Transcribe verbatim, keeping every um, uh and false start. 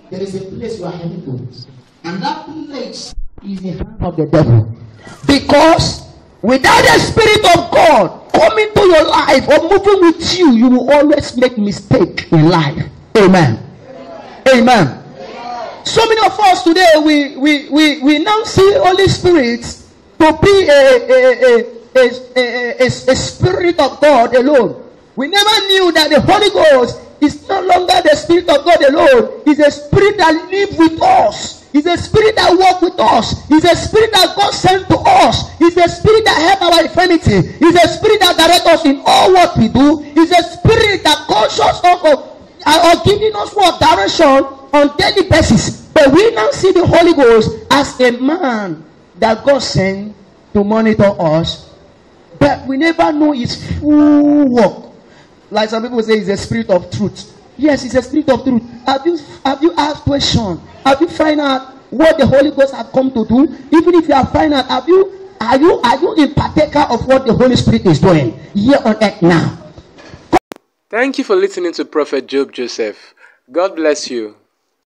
there is a place you are heading to. And that place is the hand of the devil. Because without the Spirit of God coming to your life or moving with you, you will always make mistake in life. Amen. Amen. So many of us today, we we we, we now see Holy Spirit to be a a, a, a, a, a, a spirit of God alone. We never knew that the Holy Ghost is no longer the Spirit of God alone. It's a spirit that lives with us. It's a spirit that works with us. It's a spirit that God sent to us. It's a spirit that helps our infirmity. It's a spirit that directs us in all what we do. It's a spirit that conscious of or giving us what direction on daily basis. But we now see the Holy Ghost as a man that God sent to monitor us. But we never know his full work. Like some people say, it's a spirit of truth. Yes, it's a spirit of truth. Have you have you asked questions? Have you find out what the Holy Ghost have come to do? Even if you have find out, have you are you are you in partaker of what the Holy Spirit is doing here on earth now? Thank you for listening to Prophet Job Joseph. God bless you.